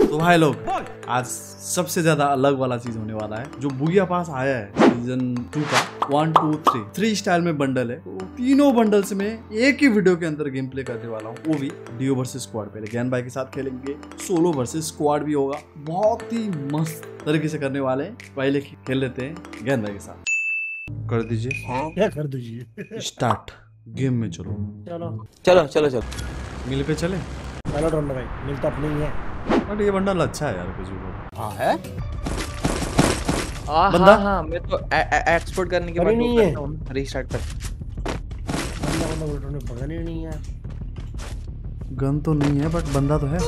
तो भाई लोग आज सबसे ज्यादा अलग वाला चीज होने वाला है जो बुगिया पास आया है सीजन 2 का 1 2 3 3 स्टाइल में बंडल है। तो तीनों बंडल्स में एक ही वीडियो के अंदर गेम प्ले करने वाला हूँ, वो भी डीओ वर्सेस स्क्वाड। पहले ज्ञान भाई के साथ खेलेंगे, सोलो वर्सेस स्क्वाड भी होगा, बहुत ही मस्त तरीके से करने वाले हैं। पहले खेल लेते हैं ज्ञान भाई के साथ। कर दीजिए। क्या कर दीजिए स्टार्ट। गेम में चलो चलो चलो चलो मिल पे चले। चलो ढूंढो भाई, मिलता अपने ही है। बट ये बंडल अच्छा है यार कुछ भी। हाँ है बंदा? हाँ मैं तो एक्सपोर्ट करने के अरे बाद नहीं है। रीस्टार्ट कर। बंदा उल्टों पता नहीं है। गन तो नहीं है बट बंदा तो है।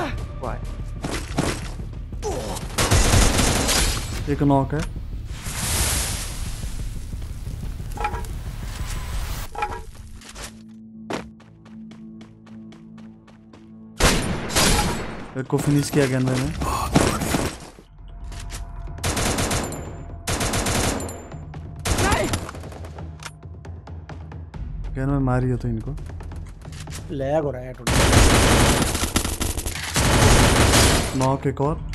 एक नॉक है। एक को फिनिश किया ज्ञान भाई ने। ज्ञान भाई मारी हो तो इनको लैग हो रहा है नॉक। एक और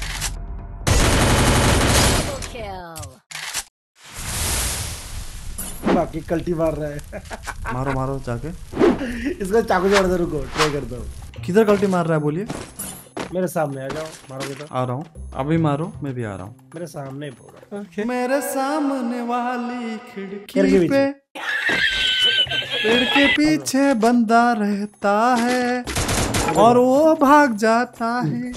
बाकी कल्टी मार रहा है। मारो मारो जाके। इसको चाकू जोड़ दो, रुको ट्राई करता हूँ। किधर कल्टी मार रहा है बोलिए। मेरे सामने आ जाओ, मारोगे तो। आ रहा हूँ, अभी मारो, मैं भी आ रहा हूँ। मेरे सामने ही पूरा। मेरे सामने वाली पेड़ के खिड़की पीछे। पे पेड़ के पीछे बंदा रहता है और वो भाग जाता है।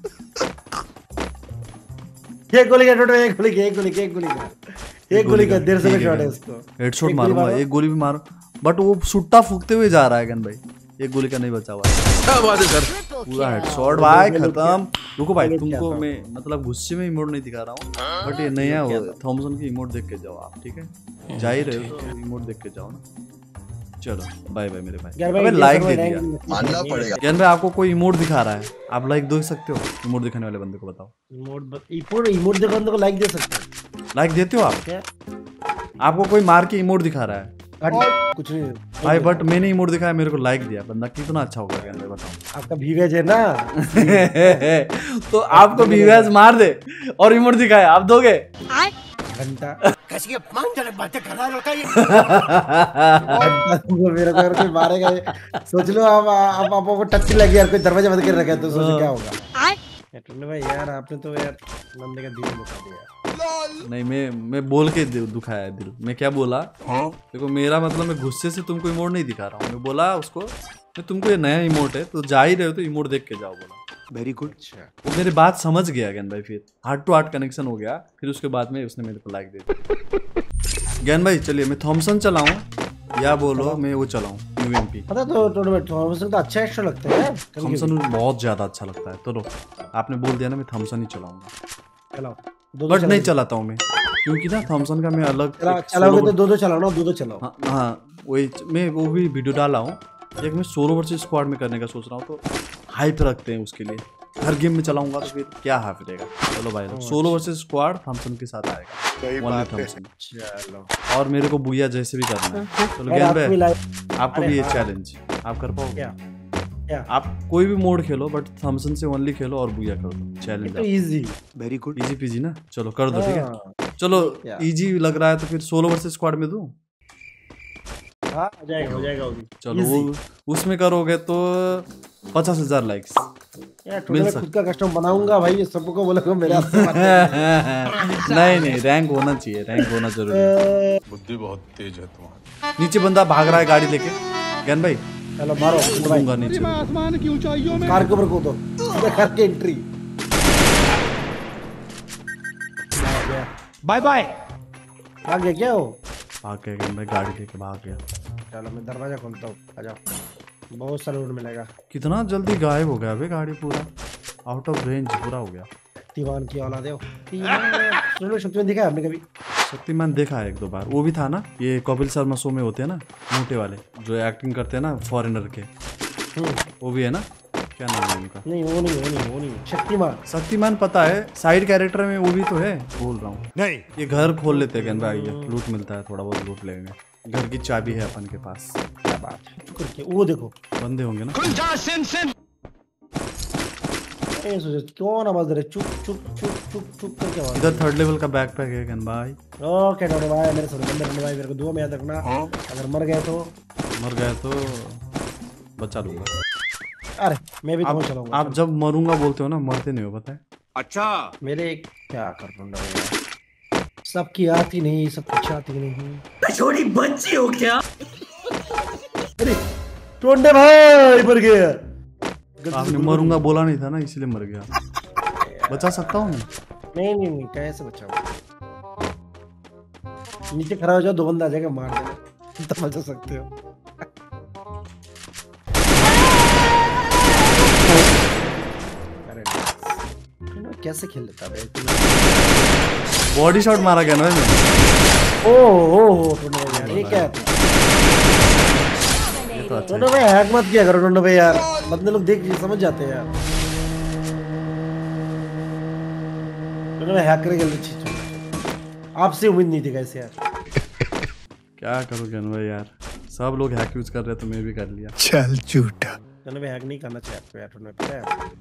एक गोली का टोटल, एक गोली का, एक गोली का, एक गोली का, एक गोली का 150 शॉट है उसको। हेडशॉट मारूंगा, एक गोली भी मारो बट वो सुट्टा फूकते हुए जा रहा है गन भाई। एक गोली का नहीं बचा हुआ है। क्या बात है सर, पूरा हेडशॉट भाई खत्म। रुको भाई, तुमको मैं मतलब गुस्से में इमोट नहीं दिखा रहा हूँ बट ये नया हो थॉमसन की इमोट देख के जाओ आप, ठीक है? जा ही रहे हो तो इमोट देख के जाओ ना। चलो बाय बाय मेरे भाई। अबे लाइक दे दिया, मानना पड़ेगा। ज्ञान भाई आपको कोई इमोट दिखा रहा है, आप लाइक दे सकते हो? इमोट दिखाने वाले बंदे को बताओ। इमोट देखो, बंदे को लाइक दे सकते हो। लाइक देते हो आप? क्या? आपको कोई मार के इमोट दिखा रहा है कुछ नहीं भाई, बट मैंने इमोट दिखाया, मेरे को लाइक दिया, बंदा कितना अच्छा होगा ज्ञान भाई बताओ। आपका भीवेज है ना। तो आपको भीवेज मार दे और इमोट दिखाया, आप दोगे? घंटा कैसी मान जाने बातें कर रहा है लड़का ये। मेरे को अगर कोई मारेगा, सोच लो आप आपको टट्टी लगी यार, कोई दरवाजा बंद कर रखा है तो सोचो क्या होगा। टुन्नू भाई यार आपने तो यार बंदे का दिल दुखा दिया। नहीं मैं बोल के दुखाया है दिल। मैं क्या बोला? देखो मेरा मतलब मैं गुस्से से तुमको इमोट नहीं दिखा रहा हूँ। मैं बोला उसको मैं तुमको ये नया इमोट है तो जा ही रहे हो तो इमोट देख के जाओ बोला। Very good. वो मेरी बात समझ गया ज्ञान भाई, फिर हार्ट टू हार्ट कनेक्शन हो गया। फिर उसके बाद में उसने मेरे को लाइक दे दिया। ज्ञान भाई चलिए, मैं थॉमसन चलाऊं या बोलो मैं वो चलाऊं यूएमपी? पता तो थॉमसन का अच्छा एक्स्ट्रा लगता है। थॉमसन बहुत ज्यादा अच्छा लगता है। तो आपने बोल दिया ना, मैं थॉमसन ही चलाऊंगा। चलाओ बट नहीं चलाता हूँ मैं, क्योंकि ना थॉमसन का मैं अलग चलाओगे तो दो चलाओ ना, दो चलाओ। हाँ वही मैं वो भी वीडियो डाला हूँ। एक मैं सोलो वर्सेस स्क्वाड में करने का सोच रहा हूँ, तो हाइप रखते हैं उसके लिए। हर गेम में चलाऊंगा तो फिर क्या हाफ रहेगा। चलो भाई सोलो वर्सेस स्क्वाड थॉमसन के साथ आएगा, थॉमसन। चलो और मेरे को बुया जैसे भी करना है। चलो ज्ञान भाई आपको भी ये चैलेंज, आप कर पाओगे? आप कोई भी मोड खेलो बट थॉमसन से ओनली खेलो और बुया कर दो। Challenge easy, very good, easy peasy ना। चलो कर दो, ठीक है? चलो इजी लग रहा है तो फिर सोलो वर्सेस स्क्वाड में दूं? हाँ हो जाएगा वो भी। चलो वो उसमें करोगे तो 50,000 लाइक्स मिल सकता। खुद का कस्टम बनाऊंगा भाई, सबको बोलूंगा मेरे हाथ से। नहीं रैंक होना चाहिए, रैंक होना जरूरी है। बुद्धि बहुत तेज है तुम्हारी। नीचे बंदा भाग रहा है गाड़ी लेके। ज्ञान भाई चलो मारो नीचे। आसमान की ऊंचाइयों में कार के ऊपर कूदो, कार के एंट्री। Bye bye. भाग गया क्या वो? भाग गया ज्ञान भाई, गाड़ी लेके भाग गया। चलो मैं दरवाजा खोलता हूँ, आ जाओ। बहुत सारा लूट मिलेगा। कितना जल्दी गायब हो गया अबे, गाड़ी पूरा आउट ऑफ रेंज पूरा हो गया। शक्तिमान की औलाद है वो। शक्तिमान देखा है आपने कभी? शक्तिमान देखा है एक दो बार। वो भी था ना ये कपिल शर्मा शो में होते हैं ना मोटे वाले जो एक्टिंग करते हैं ना फॉरेनर के, वो भी है ना? क्या नाम है उनका? नहीं वो नहीं शक्तिमान पता है, साइड कैरेक्टर में वो भी तो है। बोल रहा हूँ नहीं, ये घर खोल लेते हैं भाई, लूट मिलता है, थोड़ा बहुत लूट लेंगे। घर की चाबी है अपन के पास। क्या बात है। वो देखो बंदे होंगे ना। ए सोचे कौन आवाज दे रहा है? चुप चुप चुप चुप चुप करके आवाज। इधर 3rd लेवल का बैकपैक है गन भाई। ओके टोने भाई, मेरे सामने बंदे भाई, मेरे को दुआ में याद रखना। अगर मर गए तो बचा लूंगा। अरे मैं भी तो चलाऊंगा। आप जब मरूंगा बोलते हो ना, मरते नहीं हो, पता है? अच्छा मेरे क्या कर रहा हूँ, सबकी आती नहीं, सबकी आती नहीं। छोटी बच्ची हो क्या? अरे टोंडे भाई मर गया। आपने मरूंगा बोला नहीं था ना, इसलिए मर गया। बचा सकता हूँ मैं? नहीं कैसे बचाऊं? नीचे खड़ा हो जाओ, 2 बंदा आ जाएगा, मार देना, तब बचा सकते हो। कैसे खेल लेता भाई? बॉडी शॉट मारा गया ना मैं। ओह यार ये क्या है? ये तो अच्छा टोंडो भाई हैक मत किया करो टोंडो भाई यार, बंदे लोग देख समझ जाते हैं यार। टोंडो भाई हैक करके गलत चीज, आपसे उम्मीद नहीं थी कैसे यार। क्या करूं गन भाई यार, सब लोग हैक यूज कर रहे हैं तो मैं भी कर लिया। चल झूठा। टोंडो भाई हैक नहीं करना चाहिए आपको यार, टोंडो भाई पता है?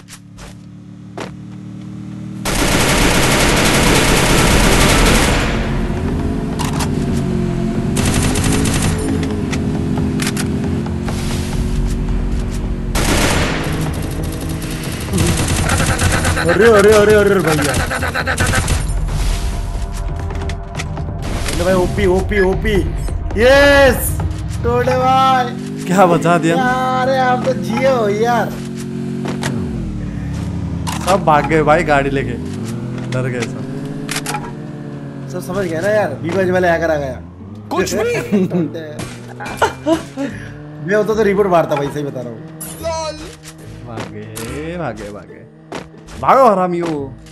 अरे भैया भाई, ओपी यस टोंडे भाई, क्या बचा दिया? अरे आप तो जिए हो यार। सब भाग गए भाई गाड़ी लेके, डर गए सब समझ गया ना यार, बीबाज वाले हैकर आ गया कुछ भी। मैं होता तो रिपोर्ट मारता भाई, सही बता रहा हूँ। भागे भागो हरामियो।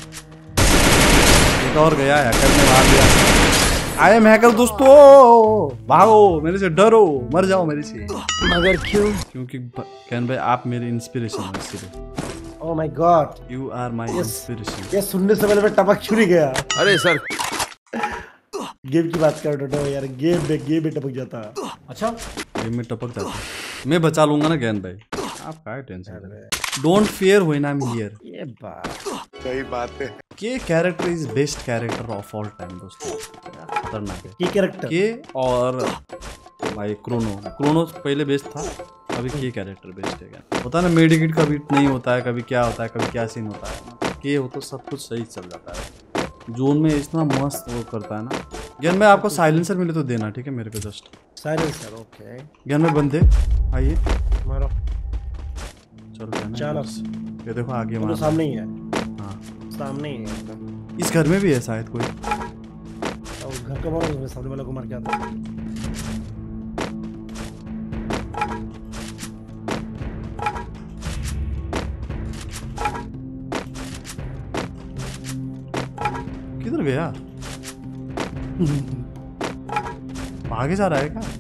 एक और गया, हैकर ने मार दिया। आई एम हैकर दोस्तों, भागो मेरे से, डरो, मर जाओ मेरे से। मगर क्यों? क्योंकि कैन भाई आप मेरी इंस्पिरेशन हो, इसलिए। Oh my god, you are my inspiration. ये सुनने से पहले मैं टपक क्यों नहीं गया? अरे सर गेम की बात कर रहा हूँ यार, गेम में टपक जाता। अच्छा गेम में टपक जाता, मैं बचा लूंगा ना ज्ञान भाई, आप क्या tension. Don't fear when I am here. ये बात सही बात है। के character is best character of all time दोस्तों, खतरनाक है। की कैरेक्टर के और भाई क्रोनो पहले बेस्ट था, अभी के कैरेक्टर बेस्ट है। क्या होता है ना, मेडिकेट कभी नहीं होता है, कभी क्या होता है, कभी क्या सीन होता है, के हो तो सब कुछ सही चल जाता है। जोन में इतना मस्त वो करता है ना। ज्ञान में आपको साइलेंसर मिले तो देना, ठीक है मेरे को जस्ट साइलेंसर। ओके ज्ञान में बंदे आइए, मारो चलो ये देखो आगे तो मारो, सामने ही है। हाँ सामने ही है, इस घर में भी है शायद कोई। उस घर का मारो, सामने वाले को मार के आता। किधर गया? भागे जा रहा है क्या?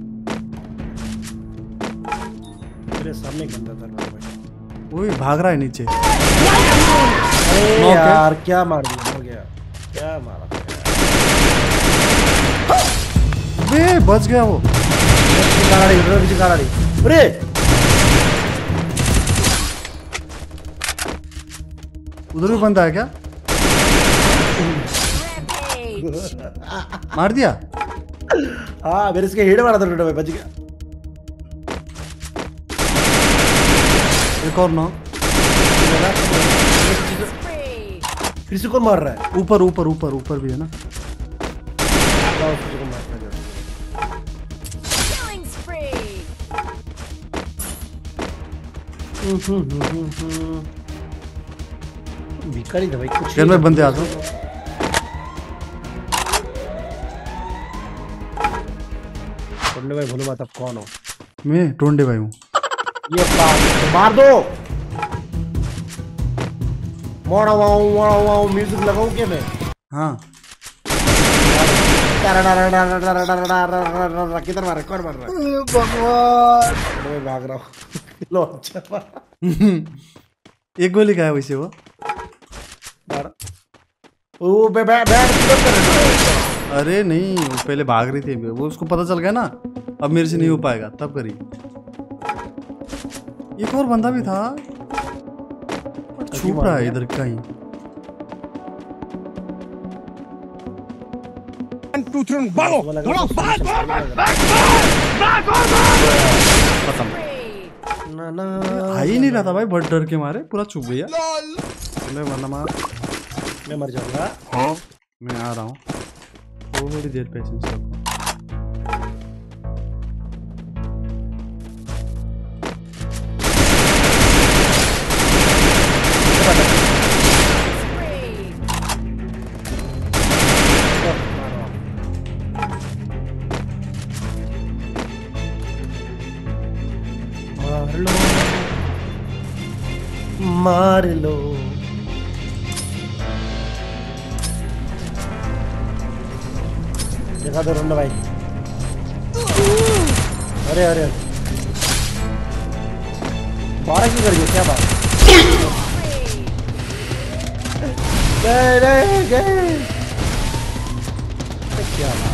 मेरे सामने एक बंदा था भाई, वही भाग रहा है नीचे। अरे नॉक है। यार क्या मार दिया, हो गया क्या मारा वे बच गया वो। अरे उधर भी बंदा है क्या? मार दिया। हाँ मेरे इसके हेड मारा था टोटो भाई, बच गया। एक और नॉक। फिर से कौन मार रहा है? ऊपर ऊपर ऊपर ऊपर भी है ना। भिखारी था भाई, कुछ घर में बंदे आ जाओ। टोंडे भाई बोलो मत, आप कौन हो? मैं टोंडे भाई हूँ। ये बात मार दो। मोड़ा म्यूजिक लगाऊं क्या मैं? हाँ किधर मार रहा है? कौन मार रहा है? भगवान, मैं भाग रहा हूँ। लो अच्छा एक गोली का है वैसे वो। मार। ओ बैठ किधर कर रहा है? अरे नहीं वो पहले भाग रही थी, वो उसको पता चल गया ना अब मेरे से नहीं हो पाएगा, तब करी। एक और बंदा भी था, छुप रहा है इधर कहीं। 1 2 3 भागो खत्म। ना ना आ ही नहीं रहा था भाई, बहुत डर के मारे पूरा छुप गया। ले वरना मार, मैं मर जाऊंगा। मैं आ रहा हूँ, थोड़ी देर पेशेंस रखो। मार लो देखा दो रंडा भाई। अरे अरे बारह क्यों करिए, क्या बात? गए क्या बात?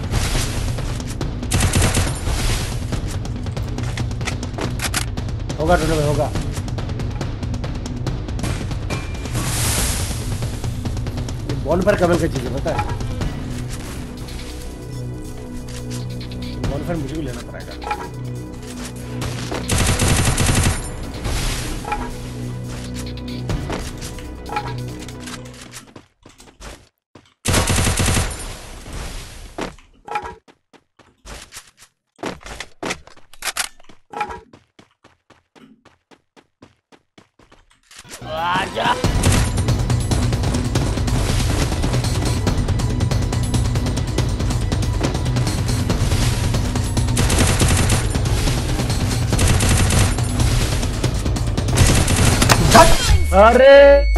होगा टोटल में होगा। बॉल पर कमल का चीज है पता है, बॉल पर मुझे भी लेना पड़ेगा। आजा अरे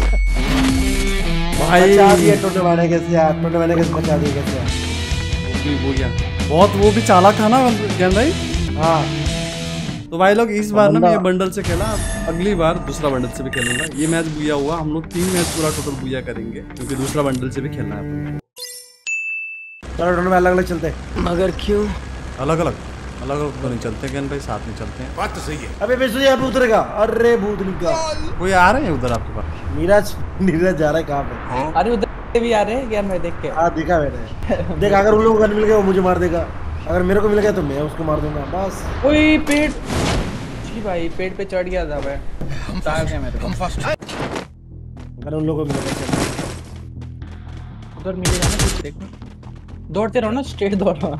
भाई बचा दिए टोटे वाले कैसे यार, टोटे वाले कैसे बचा दिए कैसे यार? वो गया बहुत, वो भी चालाक था ना ज्ञान भाई। हाँ तो भाई लोग इस बार ना मैं ये बंडल से खेला, अगली बार दूसरा बंडल से भी खेलूंगा। ये मैच बुया हुआ, हम लोग 3 मैच पूरा टोटल बुया करेंगे क्योंकि दूसरा बंडल से भी खेलना है अपन को। चलो टोटे में अलग अलग चलते हैं। मगर क्यों? अलग अलग तो नहीं चलते ज्ञान भाई, साथ में चलते हैं। बात तो सही है। अबे बेसु यहाँ पे उतरेगा। अरे भूतनी का कोई आ रहे हैं उधर आपके पास? नीरज जा रहा है कहाँ पे? अरे उधर भी आ रहे हैं ज्ञान भाई, देख के। हाँ दिखा मैंने। देख अगर उन लोगों को गन मिल गया वो मुझे मार देगा, अगर मेरे को मिल गया तो मैं उसको मार दूंगा बस। ओए पेट जी भाई, पेट पे चढ़ गया था भाई, तार गया मेरे को। अगर उन लोगों को मिल गया उधर मिलेगा ना कुछ, देखो दौड़ते रहो ना, स्ट्रेट दौड़ो।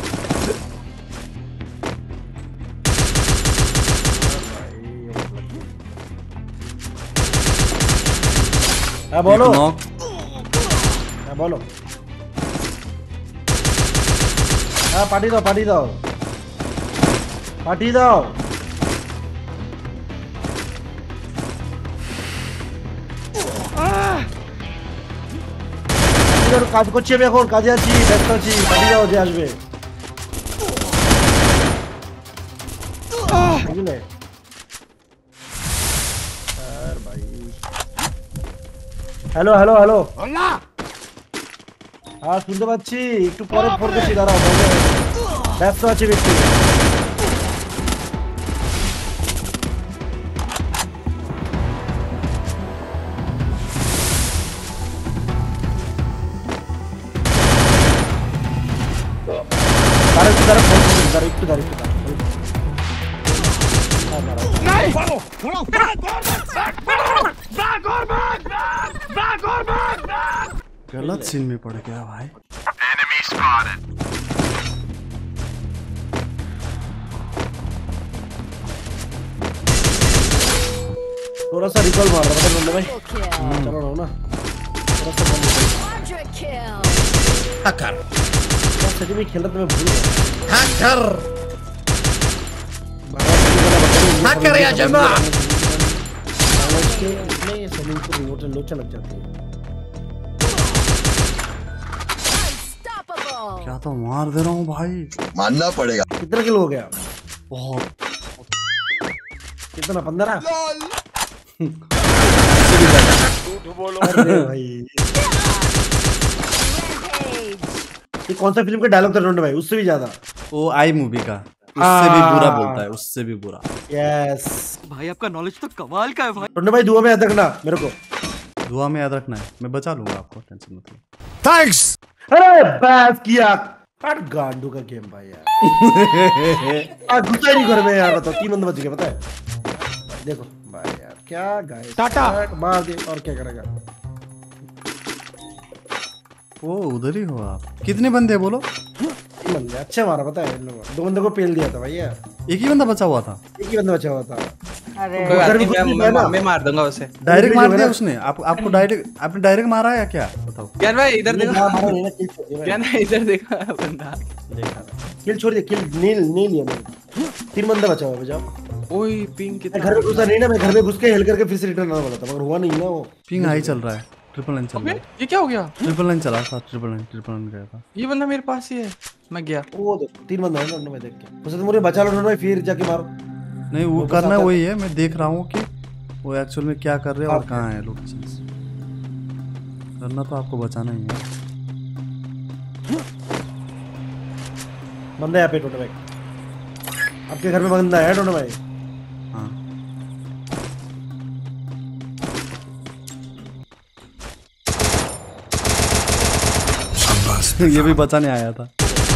हाँ बोलो, नॉक। हाँ बोलो। हाँ पार्टी दो पार्टी दो पार्टी दो। কাজ করছি আমি এখন, কাজে আছি, ব্যস্ত আছি, পার্টি দাও যে আসবে। বুঝলে আর ভাই। হ্যালো হ্যালো হ্যালো, হ্যাঁ শুনতে পাচ্ছি, একটু পরে ফোন করছি, দাঁড়াও ব্যস্ত আছি ব্যক্তি। गलत सीन में पड़ गया भाई। थोड़ा सा रिकॉल मार रहा था भाई। चलो रहो ना थोड़ा सा हैकर सच में खेल रहा था, मैं भूल गया। हैकर या जमा इसमें सलीम को रिमोट लोचा लग जाती है। क्या तो मार दे रहा हूँ भाई, मानना पड़ेगा। कितना किलो हो गया? बहुत। कितना 15? अरे भाई ये कौन सा फिल्म का डायलॉग था रोंडे भाई? उससे भी ज्यादा। वो आई मूवी का उससे भी बुरा बोलता है, उससे भी बुरा। यस भाई आपका नॉलेज तो कमाल का है भाई। टुन्नू भाई दुआ में याद रखना मेरे को। दुआ में याद रखना है, मैं बचा लूंगा आपको, टेंशन मत लो। थैंक्स। अरे बस किया हट गांडू का गेम भाई यार। आज घुसा ही नहीं घर में यार, बताओ 3 बंदे बच गए पता है। देखो भाई यार क्या गाइस, टाटा। मार दे और क्या करेगा। वो उधर ही हो आप। कितने बंदे हैं बोलो? 3 बंदे अच्छे मारा पता है इन लोगों ने। 2 बंदे को पेल दिया था भाई यार, एक ही बंदा बचा हुआ था। एक ही बंदा बचा हुआ था। कोई बात नहीं, मैं मार दूंगा उसे। डायरेक्ट मार दिया उसने आपको डायरेक्ट, आपने डायरेक्ट मारा है या क्या बताओ? ज्ञान भाई इधर देखो, मारा नहीं ना, किल छोड़ दिया ज्ञान भाई इधर देखो बंदा। किल छोड़ दिया, किल नील लिया मैंने। 3 बंदा बचा हुआ बचाओ। ओए पिंग मैं कितना घर में घुसा नहीं ना, मैं घर में घुस के हेल करके फिर से रिटर्न आने वाला था, मगर हुआ नहीं ना वो। पिंग हाई चल रहा है, 999 चल रहा है। ये क्या हो गया? 999 चला था, 999 गया था। ये बंदा मेरे पास ही है, मैं गया। वो देखो 3 बंदा है ना मैं देख के। उसे तो मुझे बचा लो भाई, फिर जाके मारो। नहीं वो करना वही है, मैं देख रहा हूँ कि वो एक्चुअल में क्या कर रहे हैं और कहाँ है लोकेशन। करना तो आपको बचाना ही है। बंदा यहाँ पे टोटे भाई, आपके घर में बंदा है टोटे भाई। हाँ ये भी बचाने आया था।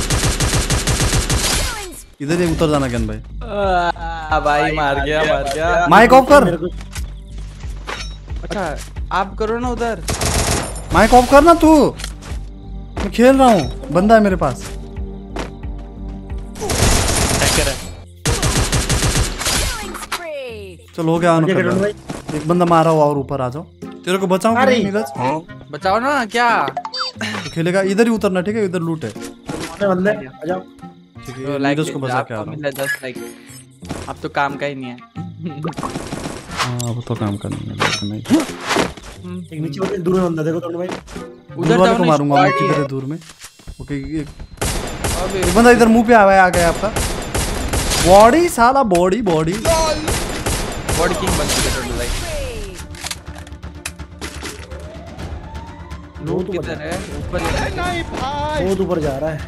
इधर ही उतर जाना ज्ञान भाई। भाई मार गया। माइक ऑफ कर, मेरे को अच्छा आप करो ना उधर। माइक ऑफ कर ना तू, मैं खेल रहा हूँ, बंदा है मेरे पास। चलो हो गया क्या कर रहे हो भाई? एक बंदा मारा हुआ और ऊपर आ जाओ। तेरे को बचाऊं अरे। नीरज? बचाओ ना क्या? तो खेलेगा इधर ही उतरना, ठीक है? इधर लूट है, अपने बंदे आ जाओ। ठीक है? नीरज को बचा के आ रहा हूँ। 10 लाइक अब तो काम का ही नहीं है। हाँ वो तो काम करना है नहीं। एक नीचे वाले दूर में बंदा देखो टोटे भाई। उधर वाले को मारूंगा मैं, किधर है दूर में? ओके एक बंदा इधर मुंह पे आ गया आपका। बॉडी साला, बॉडी बॉडी किंग बन चुके टोटल लाइक। लूट किधर है? ऊपर बहुत ऊपर जा रहा है।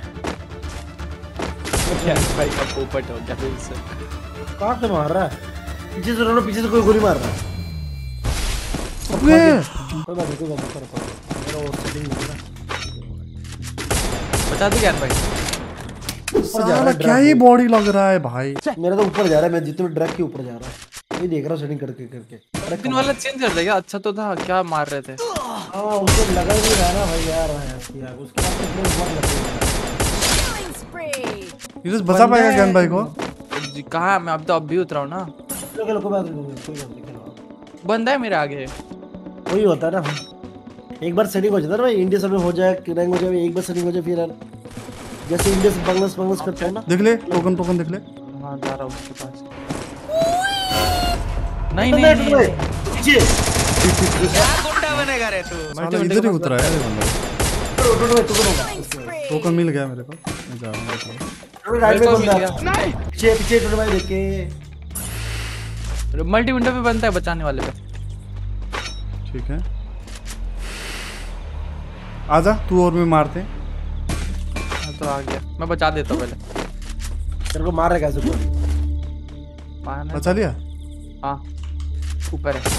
भाई का पोपट हो गया फिर से। कहाँ से मार रहा है? पीछे से रोनो, पीछे से कोई गोली मार रहा है। अबे कोई बात नहीं, मेरा वो सेटिंग नहीं है। बता दो ज्ञान भाई। साला क्या ही बॉडी लग रहा है भाई। मेरा तो ऊपर जा रहा है, मैं जितने ड्रैग के ऊपर जा रहा है। ये देख रहा हूँ सेटिंग करके करके। दिन वाला चेंज कर देगा, अच्छा तो था। क्या मार रहे थे? हाँ उसको लगा ही नहीं रहा ना भाई यार, उसके बाद तो बहुत लग रहा नीरज बचा पाएगा ज्ञान भाई को? जी कहाँ? मैं अब तो अब भी उतरा हूँ ना। है। कोई बात नहीं, बंदा है मेरे आगे। वही होता है ना। एक बार सेटिंग हो जाता है ना भाई, इंडिया सब में हो जाए, रैंक हो जाए, एक बार सेटिंग हो जाए फिर जैसे इंडिया से बांग्लादेश करते हैं ना। देख ले टोकन देख ले। हाँ जा रहा हूँ उसके पास। नहीं नहीं नहीं पीछे साला इधर ही उतरा है ये बंदा। टोकन मिल गया मेरे को, मैं जा रहा हूँ। राइट में बंदा पीछे पीछे टोटे भाई देख के। मल्टी विंडो पे बनता है बचाने वाले पे। ठीक है आजा तू और मैं मारते हैं। हाँ, तो आ गया, मैं बचा देता हूँ पहले। तेरे को मार रहा है कैसे कोई? पाना बचा लिया? हाँ ऊपर है।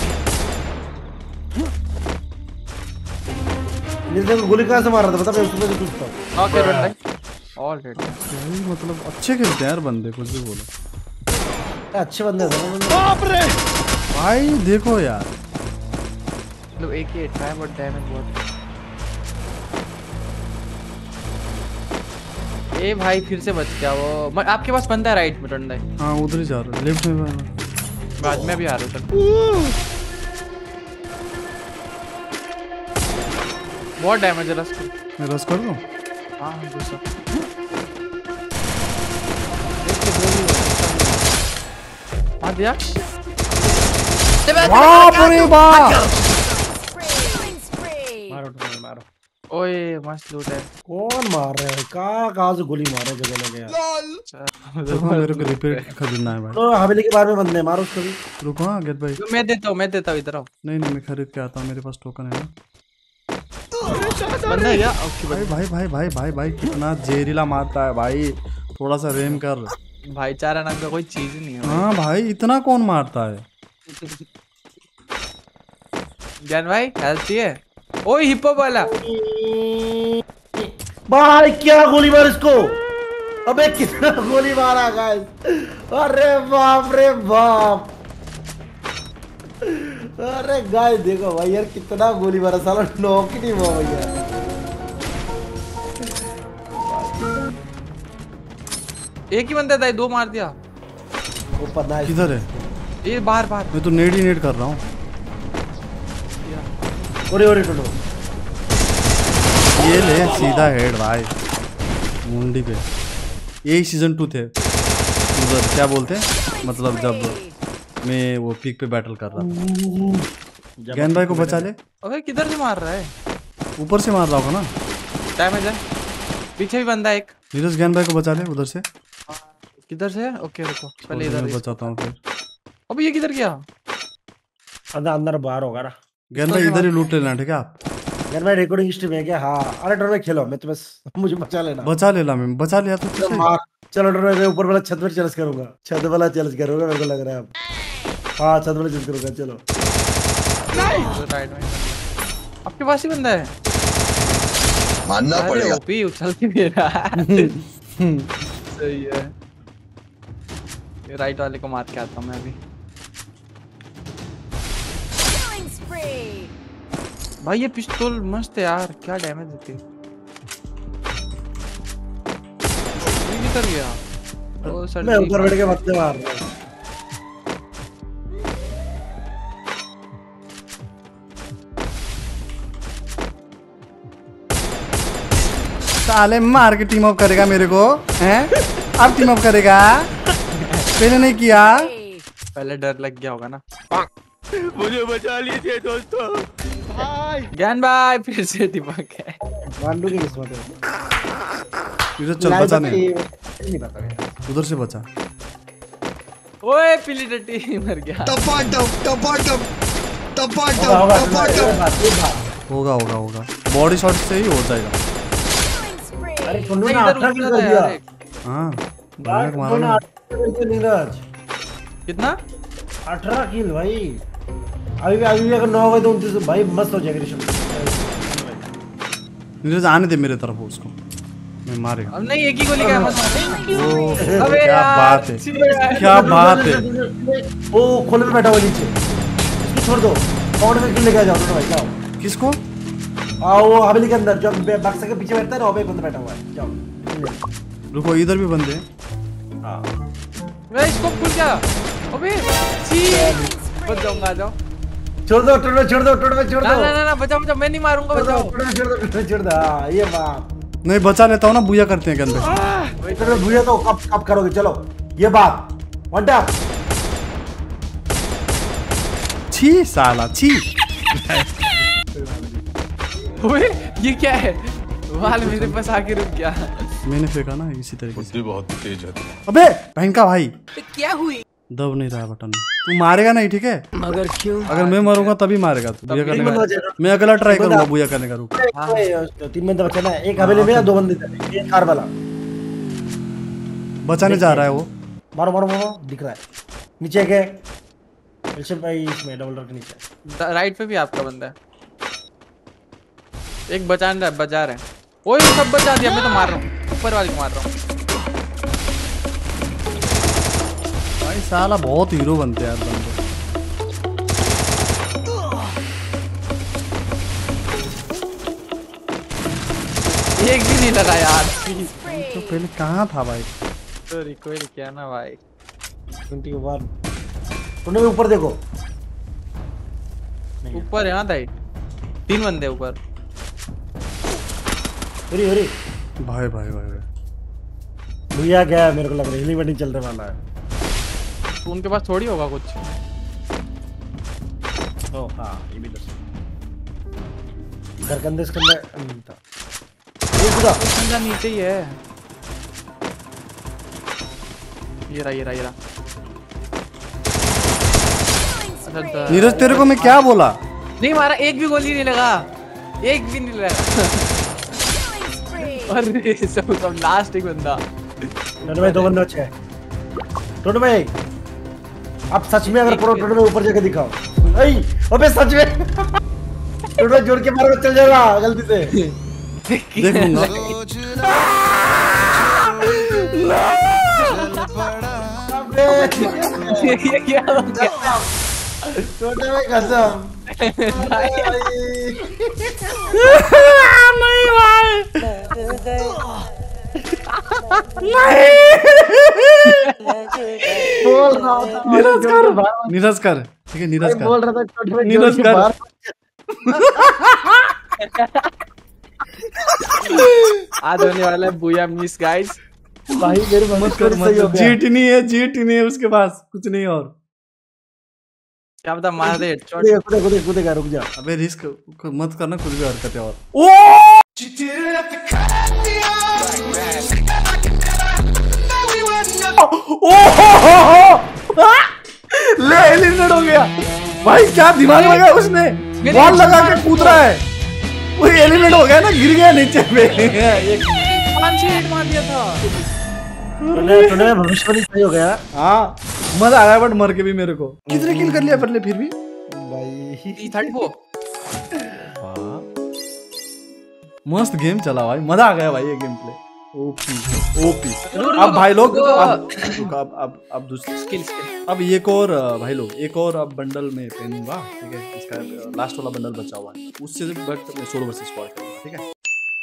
तेरे को गोली कहाँ से मार रहा था बता, मैं उसमें से पूछता हूँ। ओके रन भाई ऑलरेडी। यही मतलब अच्छे खेलते हैं यार बंदे, कुछ भी बोलो। अच्छे बंदे हैं भाई देखो यार, मतलब एक ही हिट है बट डैमेज बहुत। ए भाई फिर से बच गया वो। आपके पास बंदा है राइट में टंडा है। हाँ उधर ही जा रहा है, लेफ्ट में। बाद में भी आ रहा हूँ। बहुत डैमेज है रस को। मैं रस कर दूं? हाँ दूसरा मार दिया। बाप रे बाप। मारो टोटे मारो। ओए मस्त लूट है। कौन मार रहा है? कहाँ से गोली मार रहा है जगह लगे यार। देखो मेरे को रिपेयर खरीदना है भाई। तो हवेली के बारे में बंदे मारो उसको भी। रुको हाँ गेट भाई। मैं देता हूँ इधर आओ। नहीं मैं खरीद के आता हूँ, मेरे पास टोकन है ना। बंदा है क्या? ओके भाई भाई भाई भाई भाई भाई कितना जहरीला मारता है भाई। थोड़ा सा रेम कर। भाईचारा नाम का कोई चीज ही नहीं है। हाँ भाई इतना कौन मारता है? ज्ञान भाई हेल्प चाहिए? ओए हिप्पो वाला भाई क्या गोली मार इसको। अबे कितना गोली मारा गाइस। अरे बाप रे बाप। अरे गाइस देखो भाई यार कितना गोली मारा साला नॉक ही नहीं हुआ भैया। एक ही बंदा था, दो मार दिया। ऊपर ना किधर है? ये बाहर बाहर। मैं तो नेड ही नेड कर रहा हूँ। ओरे टोटो ये ले सीधा हेड भाई मुंडी पे। यही सीजन 2 थे उधर, क्या बोलते हैं मतलब जब मैं वो पीक पे बैटल कर रहा था। ज्ञान भाई को बचा ले। अबे किधर से मार रहा है? ऊपर से मार रहा होगा ना। डैमेज है। पीछे भी बंदा एक। नीरज ज्ञान भाई को बचा ले उधर से। किधर से? ओके रुको पहले इधर मैं बचाता हूँ फिर। अबे ये किधर गया? अंदर बाहर होगा ना। ज्ञान भाई इधर ही लूट लेना ठीक है आप। यार मैं रिकॉर्डिंग स्ट्रीम है क्या? हाँ अरे डर में खेलो मैं तो बस मुझे बचा लेना। बचा लेला मैं बचा लिया तो तुझे। चलो डर मैं ऊपर वाला छत पर चैलेंज करूंगा। छत वाला चैलेंज करूंगा मेरे को लग रहा है अब। हाँ छत वाला चैलेंज करूंगा चलो। राइट में आपके पास ही बंदा है। मानना पड़ेगा। ओपी उछल के भी रहा है। सही है। ये राइट वाले को मार के आता हूँ मैं अभी। भाई ये पिस्तौल मस्त है यार, क्या डैमेज देती है। ये किधर गया? ओ सर मैं ऊपर बैठ के बत्ते मार रहा हूँ। साले मार के टीम अप करेगा मेरे को हैं? अब टीम अप करेगा, पहले नहीं किया। पहले डर लग गया होगा ना। मुझे बचा लीजिए दोस्तों। ज्ञान भाई फिर से दिमाग है। गांडू की किस्मत है। इधर चल बचा नहीं नहीं पता है। उधर से बचा। ओए पीली टट्टी मर गया। होगा होगा होगा बॉडी शॉट से ही हो जाएगा। अरे टुन्नू ने इधर 18 किल उधर कर है दिया। यार एक। हाँ यार मारा टुन्नू ने ना। 18 किल नीरज। कितना? 18 किल भाई। अभी अगर 9 हो गए तो 29 भाई मस्त हो जाएगा ऋषभ। नीरज आने दे मेरे तरफ उसको, मैं मारेगा। अब नहीं एक ही गोली का मत मार। अबे क्या यार, बात है, अच्छी है। क्या बात है। वो खोले में बैठा हुआ नीचे, इसको छोड़ दो। पॉइंट में किल लेके आ जाओ भाई जाओ। किसको? वो हवेली के अंदर जो बक्से के पीछे बैठता है ना, वहाँ पे एक बंदा बैठा हुआ है। जाओ रुको इधर भी बंदे हैं। मैं इसको खुल गया। अबे छी बच जाऊंगा। आ जाओ। छोड़ दो टुन्नू, छोड़ दो टुन्नू, छोड़ ना दो। ना ना बचाओ बचाओ, मैं नहीं मारूंगा। बचाओ। छोड़ दो। हाँ ये बात नहीं बचा लेता हूँ ना, बुया करते हैं के अंदर। टुन्नू भूया तो कब करोगे? चलो ये बात वन टैप। छी साला छी। ओए ये क्या है? वाल मेरे पास आके रुक गया। मैंने फेंका ना इसी तरीके से। बुद्धि बहुत तेज है। अबे बहन का भाई क्या हुई? दब नहीं रहा बटन। तू मारेगा नहीं ठीक है? मगर क्यों? अगर मैं मरूंगा तभी मारेगा तू। बुया करने का मैं अगला ट्राई करूंगा बुया करने का। रुक 3 बंदे बचे ना, एक हवेली में 2 बंदे थे, एक कार वाला बचाने जा रहा है वो। मारो मारो मारो, दिख रहा है नीचे के ऋषभ भाई, इसमें डबल डोर के नीचे। राइट पे भी आपका बंदा है। एक बचा रहा है। ओए सब बचा दिया, मैं तो मार रहा हूँ। ऊपर वाले को मार रहा हूँ। भाई साला बहुत हीरो बनते हैं यार बंदे। एक भी नहीं लगा यार। तो पहले कहाँ था भाई? तो रिकॉइल किया ना भाई। 21 तुमने भी ऊपर देखो। ऊपर है ना भाई, 3 बंदे ऊपर। अरे अरे भाई भाई भाई भाई भैया क्या है, मेरे को लग रहा है हिलिंग वेटिंग चलने वाला है। तो उनके पास थोड़ी होगा कुछ। ओ हाँ ये भी तो घर के अंदर इसके अंदर नहीं था। ये खुदा बंदा नीचे ही है। ये रहा। अच्छा नीरज तेरे को मैं क्या बोला? नहीं मारा, एक भी गोली नहीं लगा। एक भी नहीं लगा। अरे सब लास्ट एक बंदा। टोटो भाई 2 बंदे बचे हैं। टोटो भाई आप सच में अगर प्रो टोटो में ऊपर जाके दिखाओ। नहीं अबे सच में टोटो भाई जोड़ के मारो चल जाएगा गलती से। देख लूंगा। ये क्या हो गया? टोटो भाई कसम नहीं भाई बोल रहा था नीरज कर ठीक है नीरज कर बोल रहा था टोटो भाई नीरज जोड़ के कर। बाहर। आज होने वाला है बुया मिस गाइस। भाई मेरे मत कर सही हो गया। जीट नहीं है उसके पास कुछ नहीं और। क्या बता मार दे हेडशॉट। कूदेगा रुक जा। अबे रिस्क मत करना कुछ भी हरकतें और। ओ ले एलिमिनेट हो गया भाई। क्या दिमाग लगा उसने बॉल लगा के कूद रहा है वो एलिमिनेट हो गया ना गिर गया नीचे पे। 5 हिट मार दिया था। तूने भविष्यवाणी सही हो गया। हाँ मजा आया बट मर के भी मेरे को। कितने किल कर लिया पर फिर भी भाई 34। मस्त गेम चला भाई मजा आ गया भाई ये गेम प्ले। OP OP. अब भाई लोग अब दूसरी स्किल अब एक और भाई लोग एक और अब बंडल में पहनूंगा ठीक है। इसका लास्ट वाला बंडल बचा हुआ है उससे बट मैं सोलो वर्सेस स्क्वाड करूंगा ठीक है।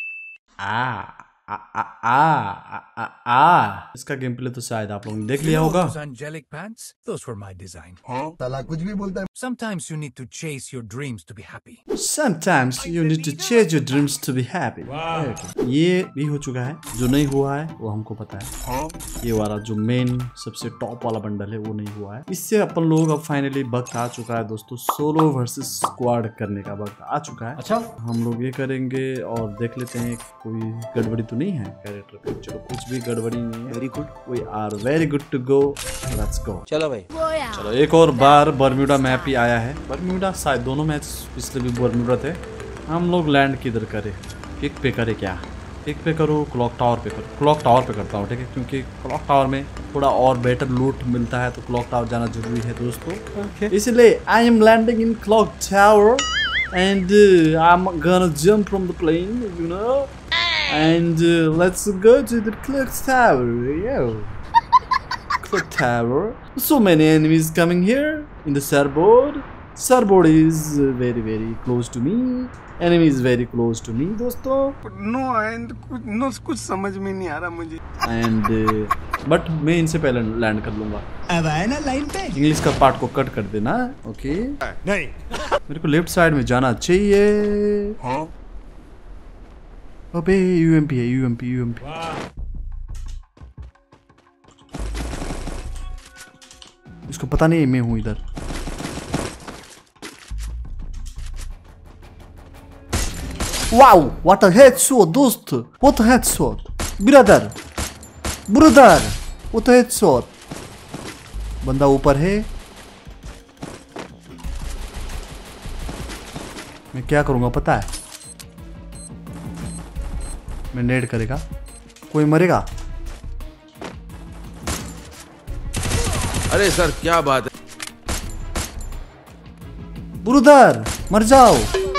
इसका गेम प्ले तो शायद आप लोगों ने देख लिया होगा। Those angelic pants, those were my design. साला कुछ भी बोलता है। Sometimes you need to chase your dreams to be happy. Sometimes you need to chase your dreams to be happy. ये भी हो चुका है जो नहीं हुआ है वो हमको पता है। ये वाला जो मेन सबसे टॉप वाला बंडल है वो नहीं हुआ है। इससे अपन लोग अब फाइनली वक्त आ चुका है दोस्तों सोलो वर्सेस स्क्वाड करने का वक्त आ चुका है। अच्छा हम लोग ये करेंगे और देख लेते हैं कोई गड़बड़ी तो नहीं है कैरेक्टर पे। चलो कुछ भी गड़बड़ी नहीं है। Very good we are very good to go. Let's go. चलो भाई चलो एक और बार बर्म्यूडा मैप ही आया है। बर्म्यूडा शायद दोनों मैच पिछले भी बर्म्यूडा थे। हम लोग लैंड किधर करें पिक पे करे क्या पिक पे करो क्लॉक टावर पे करो। क्लॉक टावर पे करता हूँ ठीक है क्योंकि क्लॉक टावर में थोड़ा और बेटर लूट मिलता है तो क्लॉक टावर जाना जरूरी है दोस्तों। इसलिए I am landing in clock tower and I am gonna jump from the plane you know and let's go to the clock tower. Yo, clock tower. So many enemies coming here in the surfboard. Surfboard is very close to me. Enemy is very close to me, दोस्तों. No, कुछ समझ में नहीं आ रहा मुझे। And but मैं इनसे पहले लैंड कर लूंगा। अब आए ना लाइन पे। इंग्लिश का पार्ट को कट कर देना, ओके? नहीं। मेरे को लेफ्ट साइड में जाना चाहिए। हाँ? अबे यूएमपी है यूएमपी। इसको पता नहीं मैं हूं इधर। वाओ व्हाट अ हेडशॉट दोस्त। What a headshot brother what a headshot. बंदा ऊपर है। मैं क्या करूंगा पता है मैं नेड करेगा कोई मरेगा। अरे सर क्या बात है। ब्रदर मर जाओ।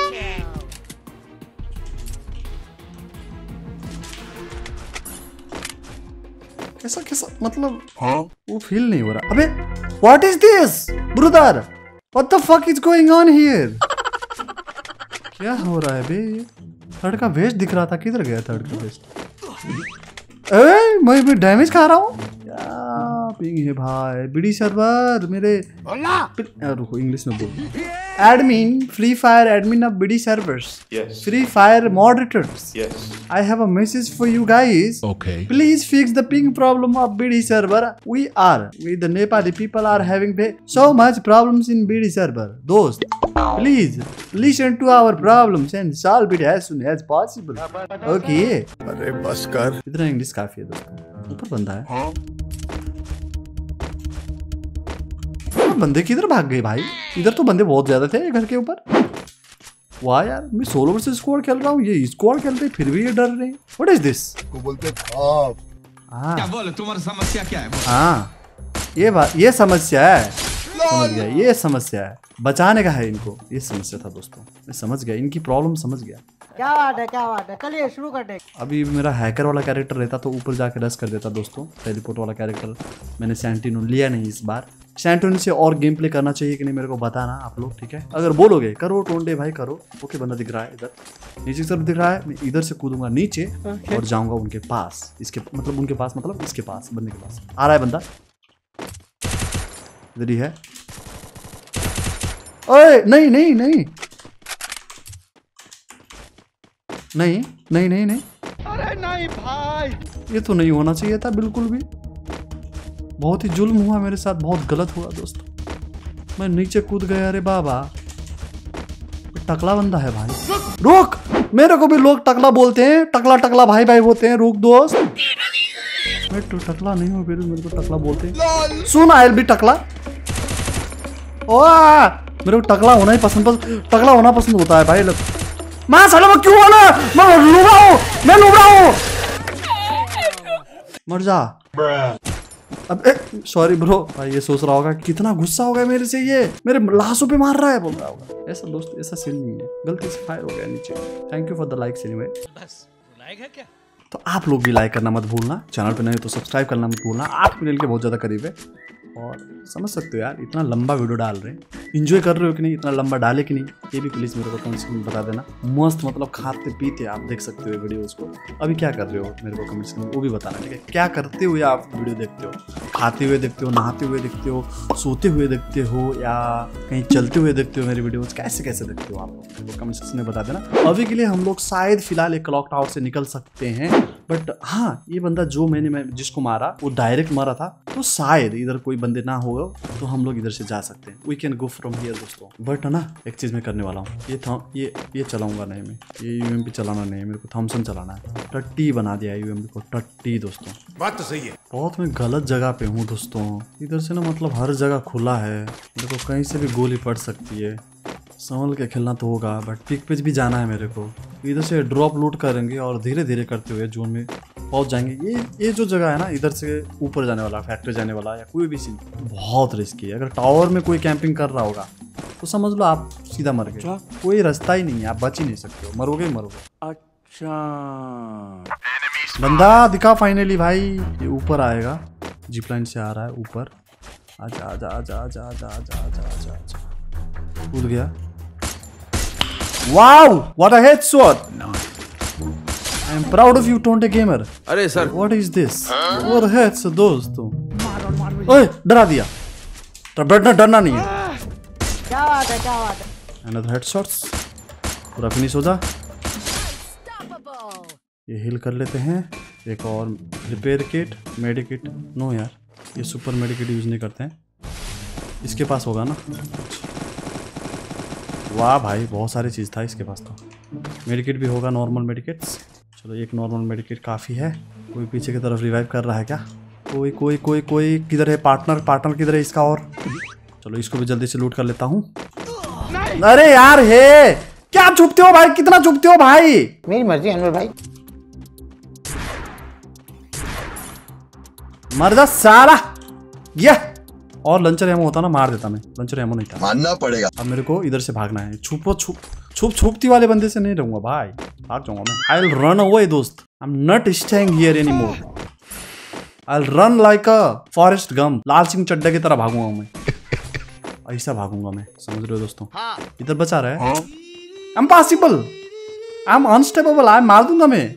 कैसा मतलब वो फील नहीं हो रहा। अबे what is this brother what the fuck is going on here. क्या हो रहा है बे। थर्ड का वेस्ट दिख रहा था किधर गया थर्ड का वेस्ट। मैं डैमेज खा रहा हूँ क्या पिंग है भाई। बीडी सर्वर मेरे रुको इंग्लिश में बोल। Admin Free Fire admin of BD servers Free Fire moderators I have a message for you guys. Okay. Please fix the ping problem of BD server. We the Nepali people are having so much problems in BD server. Dost, please listen to our problems and solve it as soon as possible. Okay. अरे बस कर। इतना English काफी है दोस्तों। ऊपर बंदा है। बंदे किधर भाग गए भाई। इधर तो बंदे बहुत ज्यादा थे घर के ऊपर। वाह यार मैं सोलो वर्सेस स्क्वाड खेल रहा हूँ ये स्क्वाड खेलते फिर भी ये डर रहे हैं। What is this. को बोलते खौफ। हाँ तुम्हारी समस्या क्या है? हाँ ये समस्या है, समझ गया, ये समस्या है, बचाने का है इनको, ये समस्या था दोस्तों, मैं समझ गया इनकी प्रॉब्लम, समझ गया। क्या बात है, क्या बात है, चलिए शुरू करते हैं। अभी मेरा हैकर वाला कैरेक्टर रहता तो ऊपर जाके रश कर देता दोस्तों। टेलीपोर्ट वाला कैरेक्टर मैंने सैंटिनो लिया नहीं इस बार। सैंटिनो से और गेम प्ले करना चाहिए कि नहीं मेरे को बताना आप लोग, ठीक है? अगर बोलोगे करो टोंडे भाई करो। ओके, बंदा दिख रहा है इधर, नीचे की तरफ दिख रहा है, मैं इधर से कूदूंगा नीचे और जाऊंगा उनके पास, इसके मतलब उनके पास मतलब इसके पास, बंदे के पास। आ रहा है बंदा, इधर ही है। ओए नहीं नहीं नहीं नहीं नहीं नहीं नहीं, अरे नहीं भाई, ये तो नहीं होना चाहिए था बिल्कुल भी। बहुत ही जुल्म हुआ मेरे साथ, बहुत गलत हुआ दोस्तों, मैं नीचे कूद गया। अरे बाबा, टकला बंदा है भाई। रुक, मेरे को भी लोग टकला बोलते हैं, टकला टकला भाई भाई बोलते हैं। रुक दोस्त, मैं तो टकला नहीं हूँ, फिर मेरे को टकला बोलते हैं। सुन, आई विल बी टकला। ओ मेरे को टकला होना ही पसंद, टकला होना पसंद होता है भाई। मैं साला मैं क्यों बोला, मैं लूबड़ा हूँ, मैं लूबड़ा हूँ। मर जा। अब सॉरी ब्रो भाई, ये सोच रहा होगा कितना गुस्सा होगा मेरे से, ये मेरे लाशों पे मार रहा है बोल रहा होगा। ऐसा दोस्त, ऐसा सीन नहीं है, गलती से फायर हो गया नीचे। Thank you for the likes anyway. बस लाइक है क्या? तो आप लोग भी लाइक करना मत भूलना, चैनल पे नहीं तो सब्सक्राइब करना मत भूलना। 8 मिलियन के बहुत ज्यादा करीब है और समझ सकते हो यार, इतना लंबा वीडियो डाल रहे हैं, इंजॉय कर रहे हो कि नहीं, इतना लंबा डाले कि नहीं, ये भी प्लीज मेरे को कमेंट सेक्शन में बता देना। मस्त मतलब खाते पीते आप देख सकते हो वीडियोस को। अभी क्या कर रहे हो मेरे को कमेंट सेक्शन में वो भी बताना, ठीक है? क्या करते हुए आप वीडियो देखते हो, खाते हुए देखते हो, नहाते हुए देखते हो, सोते हुए देखते हो या कहीं चलते हुए देखते हो मेरी वीडियोस, कैसे कैसे देखते हो आप लोग मेरे को कमेंट सेक्शन में बता देना। अभी के लिए हम लोग शायद फिलहाल एक क्लॉक टावर से निकल सकते हैं, बट हाँ ये बंदा जो मैं जिसको मारा वो डायरेक्ट मारा था, तो शायद इधर कोई बंदे ना हो तो हम लोग इधर से जा सकते हैं। We can go from here दोस्तों। बट ना एक चीज मैं करने वाला हूँ, ये चलाऊंगा नहीं मैं, ये यूएमपी चलाना नहीं है मेरे को, थॉमसन चलाना है। टट्टी बना दिया है यूएमपी को, टट्टी दोस्तों। बात तो सही है। बहुत मैं गलत जगह पे हूँ दोस्तों, इधर से ना मतलब हर जगह खुला है, मेरे को कहीं से भी गोली पड़ सकती है, संभल के खेलना तो होगा। बट पिक पे भी जाना है मेरे को, इधर से ड्रॉप लूट करेंगे और धीरे धीरे करते हुए जोन में पहुंच जाएंगे। ये जो जगह है ना, इधर से ऊपर जाने वाला, फैक्ट्री जाने वाला या कोई भी सीन बहुत रिस्की है। अगर टावर में कोई कैंपिंग कर रहा होगा तो समझ लो आप सीधा मर गए, कोई रास्ता ही नहीं है, आप बच ही नहीं सकते हो, मरोगे ही मरोगे। अच्छा बंदा दिखा फाइनली भाई, ये ऊपर आएगा, जिप लाइन से आ रहा है ऊपर। आजा आजा आजा आजा आजा आजा आजा आजा आजा, कूद गया। Wow what a headshot, I am proud of you Tonde gamer. अरे sir, what is this, what a headshot दोस्तों। ओए डरा दिया, तो डरना नहीं है। क्या बात है, क्या बात है। अनदर हेडशॉट्स, पूरा फिनिश हो जा। ये हिल कर लेते हैं, एक और रिपेयर किट, मेडिकिट। नो यार, ये सुपर मेडिकिट यूज नहीं करते हैं, इसके पास होगा ना। वाह भाई, बहुत सारी चीज़ था इसके पास, तो मेडिकिट भी होगा, नॉर्मल मेडिकिट्स। चलो एक नॉर्मल मेडिकिट काफ़ी है। कोई पीछे की तरफ रिवाइव कर रहा है क्या? कोई कोई कोई कोई किधर है? पार्टनर किधर है इसका? और चलो इसको भी जल्दी से लूट कर लेता हूँ। अरे यार हे, क्या छुपते हो भाई, कितना छुपते हो भाई? मेरी मर्जी अनवर भाई। मर जा साला। ये और लंचर एमो होता ना, मार देता मैं, लंचर एमो नहीं था। मानना पड़ेगा। अब मेरे को इधर से भागना है, छुपती वाले बंदे से नहीं रहूंगा भाई, भाग जाऊंगा मैं। आई विल रन अवे दोस्त, I am not staying here anymore. I will run like a Forrest Gump, Lal Singh Chaddha की तरह भागूंगा मैं। ऐसा भागूंगा मैं, समझ रहे हो दोस्तों? इधर बचा रहा है, I am possible, I am unstoppable, I मार दूंगा मैं।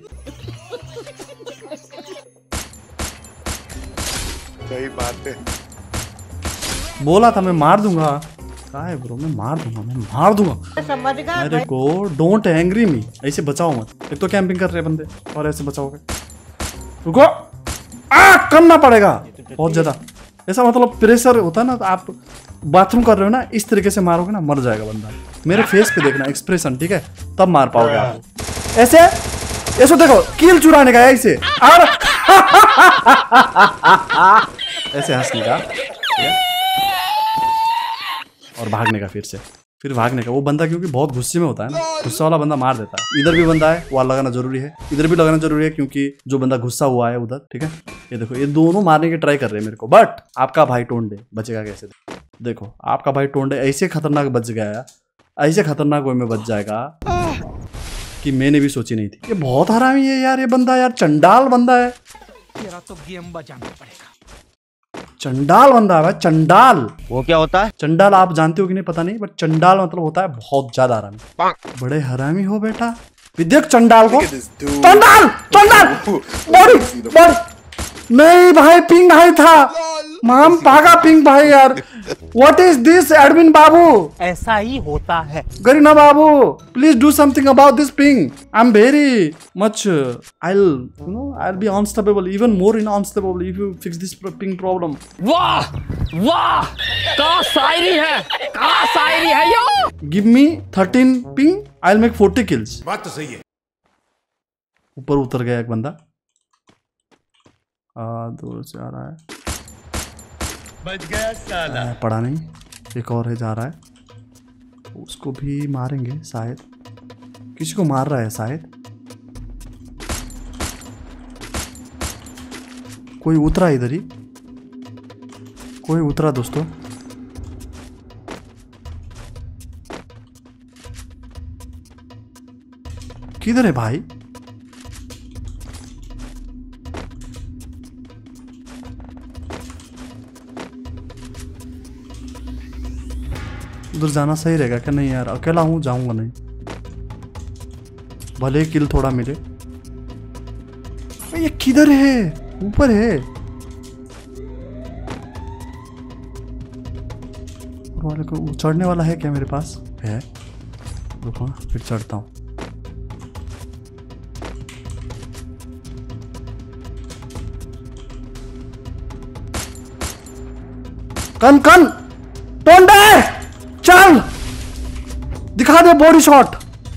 सही बात है, बोला था मैं मार दूंगा। क्या है ब्रो, मैं मार दूंगा समझ गया मेरे को। डोंट एंग्री मी, ऐसे बचाओ मत। एक तो कैंपिंग कर रहे बंदे और ऐसे बचाओगे, रुको। करना पड़ेगा बहुत ज्यादा, ऐसा मतलब प्रेशर होता है ना। तो आप बाथरूम कर रहे हो ना, इस तरीके से मारोगे ना, मर जाएगा बंदा। मेरे फेस पे देखना एक्सप्रेशन, ठीक है? तब मार पाओगे आप। ऐसे देखो, किल चुराने का ऐसे और ऐसे हंसने का और भागने का फिर से। फिर भागने का। वो बंदा क्योंकि बहुत गुस्से में होता है ना, गुस्सा वाला बंदा मार देता है। इधर भी बंदा है, वॉल लगाना जरूरी है, इधर भी लगाना जरूरी है क्योंकि जो बंदा गुस्सा हुआ है उधर, ठीक है। ये देखो ये दोनों मारने की ट्राई कर रहे हैं मेरे को, बट आपका भाई टोंडे बचेगा कैसे? देखो आपका भाई टोंडे ऐसे खतरनाक बच गया, ऐसे खतरनाक वे में बच जाएगा कि मैंने भी सोची नहीं थी। ये बहुत हरामी है यार, ये बंदा यार चंडाल बंदा है, तेरा तो गेम बचाना पड़ेगा। चंडाल बंदा है भाई, चंडाल। वो क्या होता है? चंडाल आप जानते हो कि नहीं पता नहीं, बट चंडाल मतलब होता है बहुत ज्यादा हरामी। बड़े हरामी हो बेटा, देख चंडाल को, चंडाल चंडाल बॉडी बॉडी। नहीं भाई पिंग भाई था, माम पागा पिंग भाई यार। व्हाट इज दिस एडमिन बाबू? ऐसा ही होता है। गरीना बाबू please do something about this ping. I am very much I'll be unstoppable, even more unstoppable if you fix this ping problem. वाह वाह, क्या शायरी है, क्या शायरी है यो। Give me 13 ping, I'll make 40 kills. बात तो सही है। ऊपर उतर गया एक बंदा, दूर से आ रहा है, बच गया साला। पड़ा नहीं, एक और है जा रहा है, उसको भी मारेंगे शायद, किसी को मार रहा है शायद। कोई उतरा इधर ही, कोई उतरा दोस्तों। किधर है भाई? उधर जाना सही रहेगा क्या? नहीं यार अकेला हूं, जाऊंगा नहीं, भले किल थोड़ा मिले। ये किधर है? ऊपर है वाले को चढ़ने वाला है क्या? मेरे पास है, रुको फिर चढ़ता हूँ। कन कन टोंडे चल, दिखा दे body shot.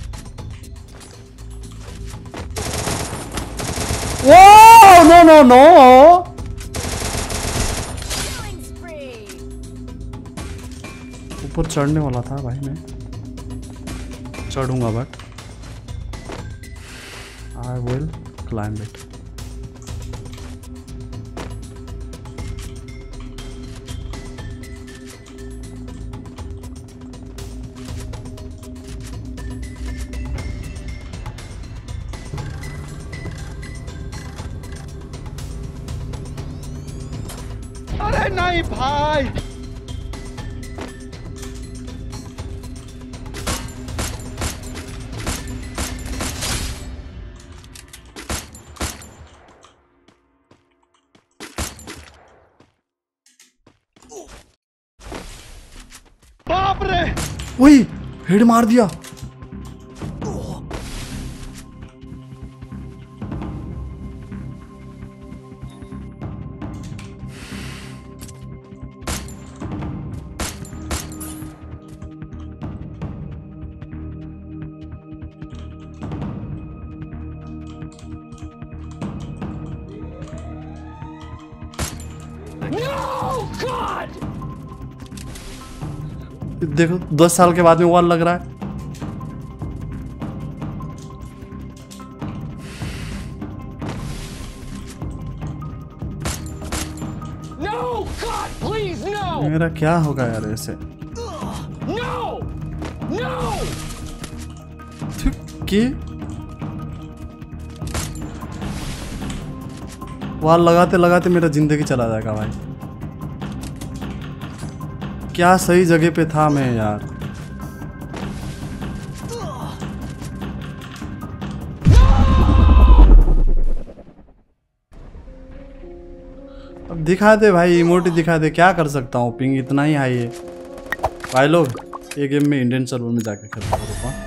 Oh no no no, ऊपर चढ़ने वाला था भाई, मैं चढ़ूंगा but I will climb it. अरे नहीं भाई, बाप रे, वही हेड मार दिया। देखो 10 साल के बाद में वॉल लग रहा है। No, God, please, no. मेरा क्या होगा यार ऐसे? No, no. कि वॉल लगाते लगाते मेरा जिंदगी चला जाएगा भाई। क्या सही जगह पे था मैं यार। अब दिखा दे भाई, इमोटी दिखा दे, क्या कर सकता हूँ, पिंग इतना ही हाई है भाई। लोग ये गेम में इंडियन सर्वर में जाके खेलता हूँ।